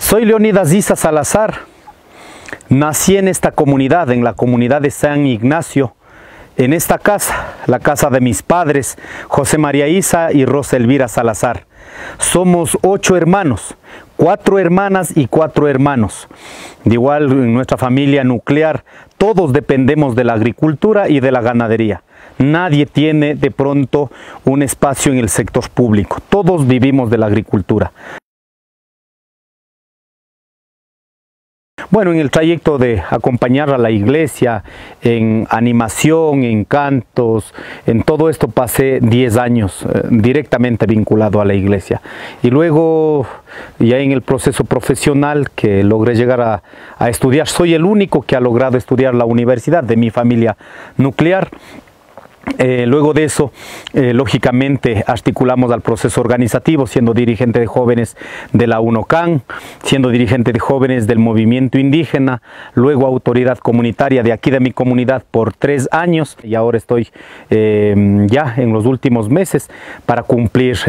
Soy Leonidas Isa Salazar. Nací en esta comunidad, en la comunidad de San Ignacio, en esta casa, la casa de mis padres, José María Isa y Rosa Elvira Salazar. Somos 8 hermanos, 4 hermanas y 4 hermanos. De igual, en nuestra familia nuclear, todos dependemos de la agricultura y de la ganadería. Nadie tiene de pronto un espacio en el sector público. Todos vivimos de la agricultura. Bueno, en el trayecto de acompañar a la iglesia, en animación, en cantos, en todo esto pasé 10 años directamente vinculado a la iglesia. Y luego, ya en el proceso profesional que logré llegar a estudiar, soy el único que ha logrado estudiar la universidad de mi familia nuclear. Luego de eso, lógicamente, articulamos al proceso organizativo, siendo dirigente de jóvenes de la UNOCAN, siendo dirigente de jóvenes del movimiento indígena, luego autoridad comunitaria de aquí de mi comunidad por 3 años, y ahora estoy ya en los últimos meses para cumplir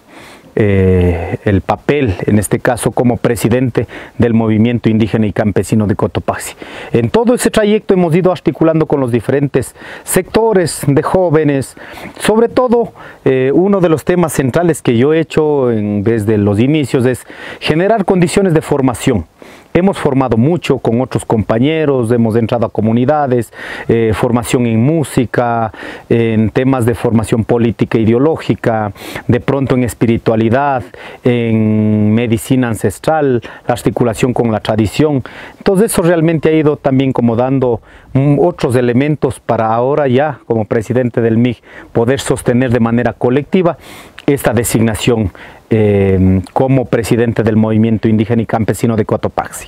el papel, en este caso como presidente del movimiento indígena y campesino de Cotopaxi. En todo ese trayecto hemos ido articulando con los diferentes sectores de jóvenes. Sobre todo, uno de los temas centrales que yo he hecho desde los inicios es generar condiciones de formación. Hemos formado mucho con otros compañeros, hemos entrado a comunidades, formación en música, en temas de formación política e ideológica, de pronto en espiritualidad, en medicina ancestral, la articulación con la tradición. Entonces eso realmente ha ido también como dando otros elementos para ahora ya, como presidente del MIG, poder sostener de manera colectiva esta designación como presidente del movimiento indígena y campesino de Cotopaxi.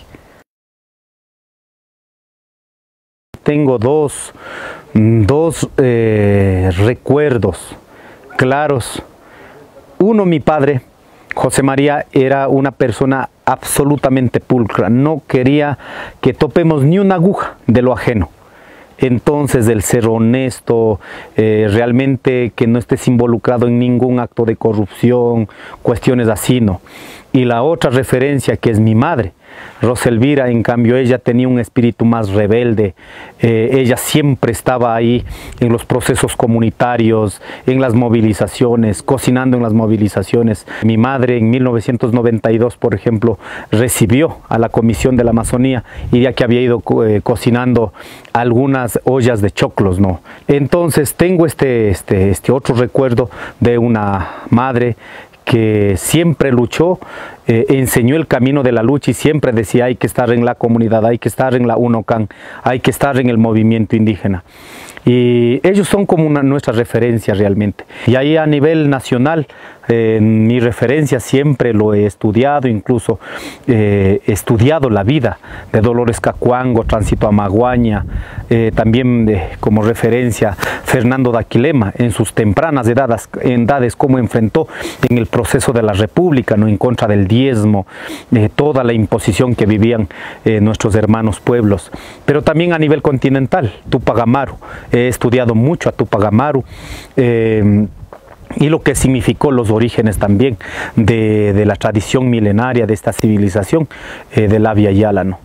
Tengo dos recuerdos claros. Uno, mi padre, José María, era una persona absolutamente pulcra, no quería que topemos ni una aguja de lo ajeno. Entonces, el ser honesto, realmente que no estés involucrado en ningún acto de corrupción, cuestiones así, no. Y la otra referencia, que es mi madre, Rosa Elvira, en cambio ella tenía un espíritu más rebelde. Ella siempre estaba ahí en los procesos comunitarios, en las movilizaciones, cocinando en las movilizaciones. Mi madre en 1992, por ejemplo, recibió a la Comisión de la Amazonía, y ya que había ido cocinando algunas ollas de choclos, ¿no? Entonces tengo este otro recuerdo de una madre que siempre luchó, enseñó el camino de la lucha y siempre decía: hay que estar en la comunidad, hay que estar en la UNOCAN, hay que estar en el movimiento indígena. Y ellos son como nuestra referencia realmente. Y ahí a nivel nacional, mi referencia siempre lo he estudiado, incluso he estudiado la vida de Dolores Cacuango, Tránsito Amaguaña, también como referencia Fernando Daquilema en sus tempranas edades, cómo enfrentó en el proceso de la República, ¿no?, en contra del diezmo, toda la imposición que vivían nuestros hermanos pueblos. Pero también a nivel continental, Tupac Amaru. He estudiado mucho a Tupac Amaru y lo que significó los orígenes también de la tradición milenaria de esta civilización del Abya Yala, ¿no?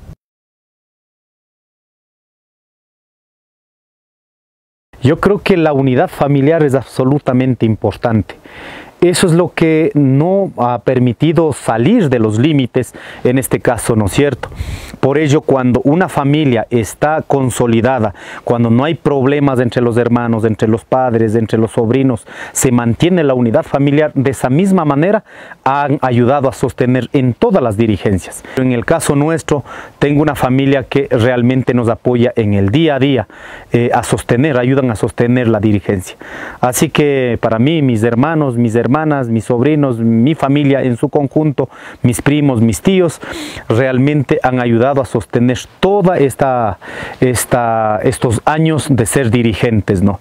Yo creo que la unidad familiar es absolutamente importante. Eso es lo que no ha permitido salir de los límites en este caso, ¿no es cierto? Por ello, cuando una familia está consolidada, cuando no hay problemas entre los hermanos, entre los padres, entre los sobrinos, se mantiene la unidad familiar. De esa misma manera han ayudado a sostener en todas las dirigencias. En el caso nuestro, tengo una familia que realmente nos apoya en el día a día, ayudan a sostener la dirigencia. Así que para mí, mis hermanos, mis hermanas, mis sobrinos, mi familia en su conjunto, mis primos, mis tíos, realmente han ayudado a sostener toda estos años de ser dirigentes, ¿no?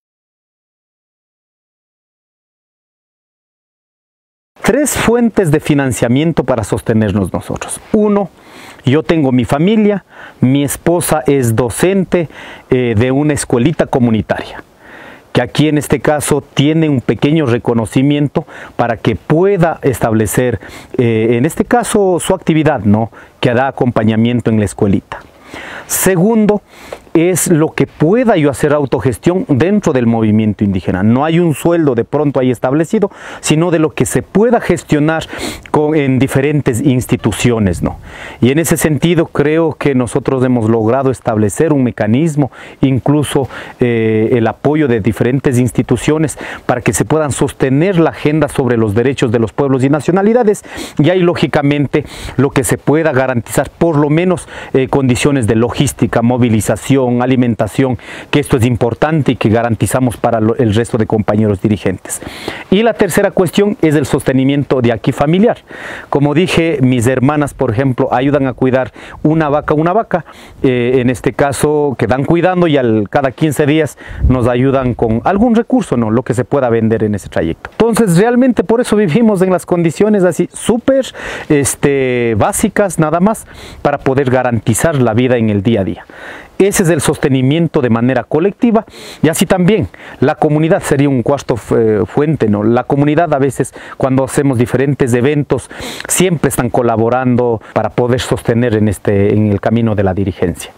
Tres fuentes de financiamiento para sostenernos nosotros. Uno, yo tengo mi familia, mi esposa es docente de una escuelita comunitaria, que aquí en este caso tiene un pequeño reconocimiento para que pueda establecer, en este caso, su actividad, ¿no?, que da acompañamiento en la escuelita. Segundo, es lo que pueda yo hacer autogestión dentro del movimiento indígena. No hay un sueldo de pronto ahí establecido, sino de lo que se pueda gestionar en diferentes instituciones, ¿no? Y en ese sentido creo que nosotros hemos logrado establecer un mecanismo, incluso el apoyo de diferentes instituciones para que se puedan sostener la agenda sobre los derechos de los pueblos y nacionalidades, y ahí lógicamente lo que se pueda garantizar, por lo menos condiciones de logística, movilización, alimentación, que esto es importante y que garantizamos para el resto de compañeros dirigentes. Y la tercera cuestión es el sostenimiento de aquí familiar. Como dije, mis hermanas, por ejemplo, ayudan a cuidar una vaca, en este caso quedan cuidando, y cada 15 días nos ayudan con algún recurso, ¿no?, lo que se pueda vender en ese trayecto. Entonces realmente por eso vivimos en las condiciones así súper básicas, nada más, para poder garantizar la vida en el día a día. Ese es el sostenimiento de manera colectiva, y así también la comunidad sería un cuarto fuente, ¿no? La comunidad a veces, cuando hacemos diferentes eventos, siempre están colaborando para poder sostener en el camino de la dirigencia.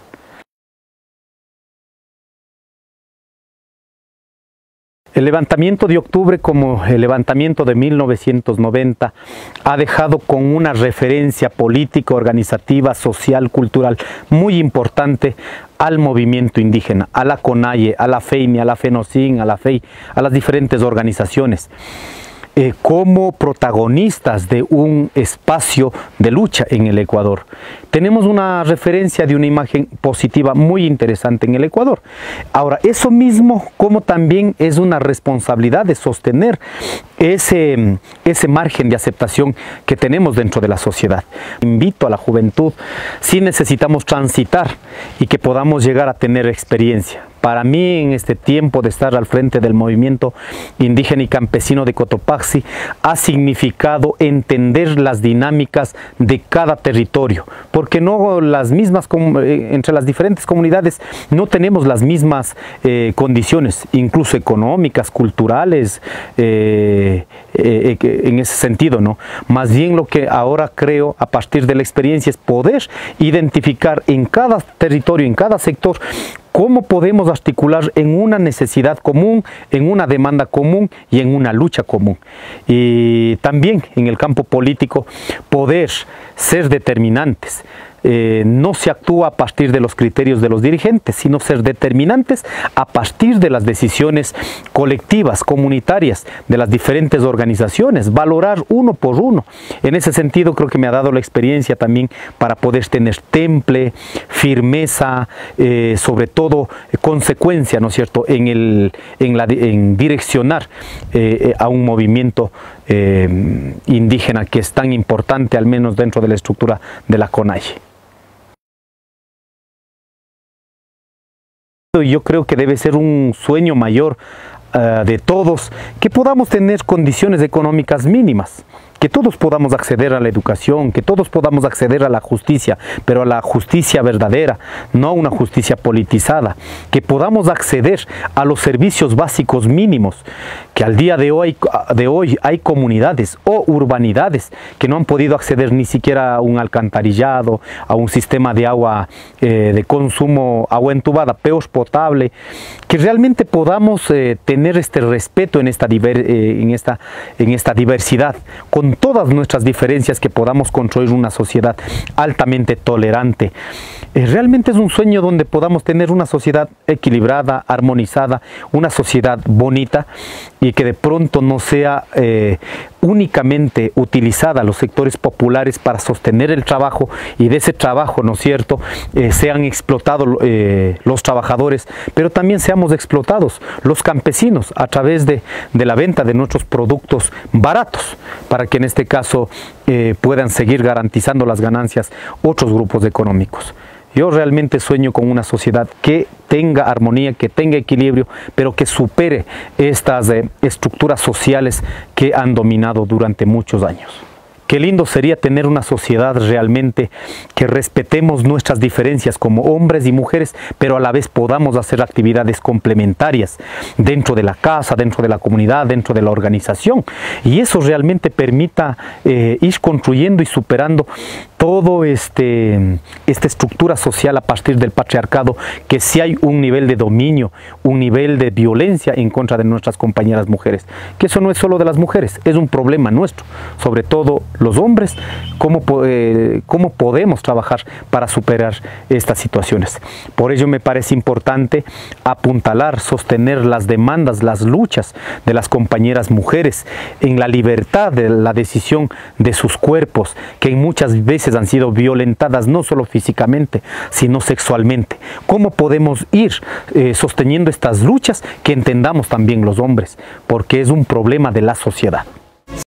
El levantamiento de octubre, como el levantamiento de 1990, ha dejado con una referencia política, organizativa, social, cultural muy importante al movimiento indígena, a la CONAIE, a la FEINI, a la FENOCIN, a la FEI, a las diferentes organizaciones, como protagonistas de un espacio de lucha en el Ecuador. Tenemos una referencia de una imagen positiva muy interesante en el Ecuador. Ahora, eso mismo como también es una responsabilidad de sostener ese margen de aceptación que tenemos dentro de la sociedad. Invito a la juventud, si necesitamos transitar y que podamos llegar a tener experiencia. Para mí, en este tiempo de estar al frente del movimiento indígena y campesino de Cotopaxi, ha significado entender las dinámicas de cada territorio, porque no las mismas, entre las diferentes comunidades no tenemos las mismas condiciones, incluso económicas, culturales, en ese sentido, ¿no? Más bien lo que ahora creo a partir de la experiencia es poder identificar en cada territorio, en cada sector, cómo podemos articular en una necesidad común, en una demanda común y en una lucha común. Y también en el campo político poder ser determinantes. No se actúa a partir de los criterios de los dirigentes, sino ser determinantes a partir de las decisiones colectivas, comunitarias, de las diferentes organizaciones, valorar uno por uno. En ese sentido creo que me ha dado la experiencia también para poder tener temple, firmeza, sobre todo consecuencia, ¿no es cierto?, en direccionar a un movimiento indígena que es tan importante, al menos dentro de la estructura de la CONAIE. Yo creo que debe ser un sueño mayor de todos, que podamos tener condiciones económicas mínimas, que todos podamos acceder a la educación, que todos podamos acceder a la justicia, pero a la justicia verdadera, no a una justicia politizada, que podamos acceder a los servicios básicos mínimos, que al día de hoy hay comunidades o urbanidades que no han podido acceder ni siquiera a un alcantarillado, a un sistema de agua de consumo, agua entubada, peor potable, que realmente podamos tener este respeto en esta diversidad, con todas nuestras diferencias, que podamos construir una sociedad altamente tolerante. Realmente es un sueño donde podamos tener una sociedad equilibrada, armonizada, una sociedad bonita, y que de pronto no sea únicamente utilizada los sectores populares para sostener el trabajo, y de ese trabajo, ¿no es cierto?, sean explotados los trabajadores, pero también seamos explotados los campesinos a través de la venta de nuestros productos baratos, para que en este caso puedan seguir garantizando las ganancias otros grupos económicos. Yo realmente sueño con una sociedad que tenga armonía, que tenga equilibrio, pero que supere estas estructuras sociales que han dominado durante muchos años. Qué lindo sería tener una sociedad realmente que respetemos nuestras diferencias como hombres y mujeres, pero a la vez podamos hacer actividades complementarias dentro de la casa, dentro de la comunidad, dentro de la organización. Y eso realmente permita ir construyendo y superando todo esta estructura social a partir del patriarcado, que si hay un nivel de dominio, un nivel de violencia en contra de nuestras compañeras mujeres, que eso no es solo de las mujeres, es un problema nuestro, sobre todo los hombres. ¿Cómo podemos trabajar para superar estas situaciones? Por ello me parece importante apuntalar, sostener las demandas, las luchas de las compañeras mujeres en la libertad de la decisión de sus cuerpos, que muchas veces han sido violentadas no solo físicamente, sino sexualmente. ¿Cómo podemos ir sosteniendo estas luchas que entendamos también los hombres? Porque es un problema de la sociedad.